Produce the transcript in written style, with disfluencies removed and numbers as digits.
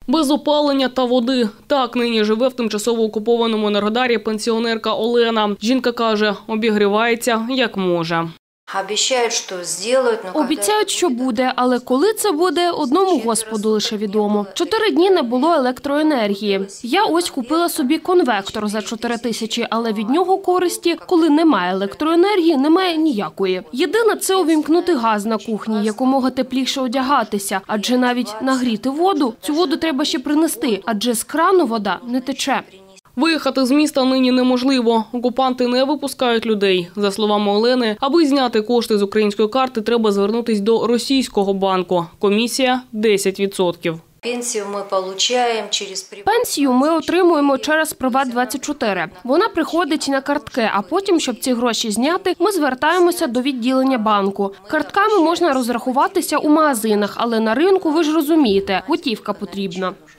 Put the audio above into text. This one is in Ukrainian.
Без опалення та води. Так нині живе в тимчасово окупованому Енергодарі пенсіонерка Олена. Жінка каже, обігрівається як може. Обіцяють, що буде, але коли це буде, одному Господу лише відомо. 4 дні не було електроенергії. Я ось купила собі конвектор за 4 тисячі, але від нього користі, коли немає електроенергії, немає ніякої. Єдине – це увімкнути газ на кухні, якомога тепліше одягатися, адже навіть нагріти воду, цю воду треба ще принести, адже з крану вода не тече. Виїхати з міста нині неможливо. Окупанти не випускають людей. За словами Олени, аби зняти кошти з української карти, треба звернутися до російського банку. Комісія – 10%. Пенсію ми отримуємо через Приват24. Вона приходить на картки, а потім, щоб ці гроші зняти, ми звертаємося до відділення банку. Картками можна розрахуватися у магазинах, але на ринку, ви ж розумієте, готівка потрібна.